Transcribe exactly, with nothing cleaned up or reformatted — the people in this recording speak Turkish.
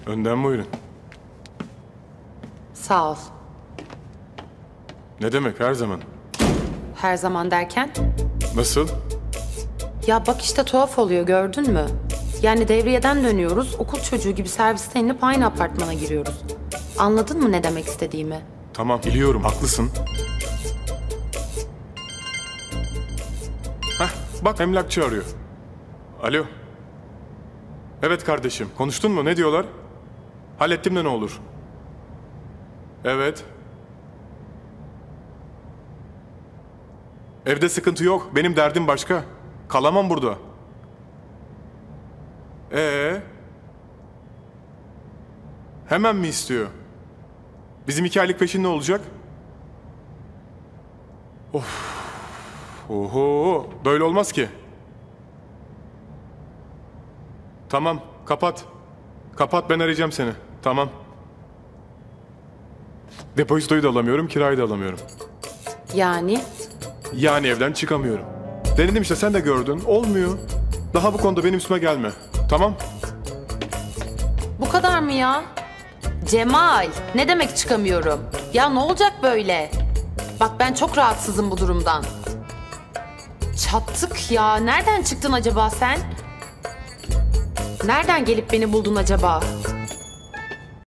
Önden buyurun. Sağ ol. Ne demek her zaman? Her zaman derken? Nasıl? Ya bak işte tuhaf oluyor, gördün mü? Yani devriyeden dönüyoruz, okul çocuğu gibi serviste inip aynı apartmana giriyoruz. Anladın mı ne demek istediğimi? Tamam biliyorum, haklısın. Hah, bak emlakçı arıyor. Alo. Evet kardeşim, konuştun mu? Ne diyorlar? Hallettim de ne olur? Evet. Evde sıkıntı yok. Benim derdim başka. Kalamam burada. Ee? Hemen mi istiyor? Bizim iki aylık peşin ne olacak? Of. Oho. Böyle olmaz ki. Tamam. Kapat. Kapat, ben arayacağım seni. Tamam. Depozitoyu da alamıyorum, kirayı da alamıyorum. Yani? Yani evden çıkamıyorum. Denedim işte, sen de gördün. Olmuyor. Daha bu konuda benim üstüme gelme. Tamam? Bu kadar mı ya? Cemal, ne demek çıkamıyorum? Ya ne olacak böyle? Bak ben çok rahatsızım bu durumdan. Çattık ya. Nereden çıktın acaba sen? Nereden gelip beni buldun acaba?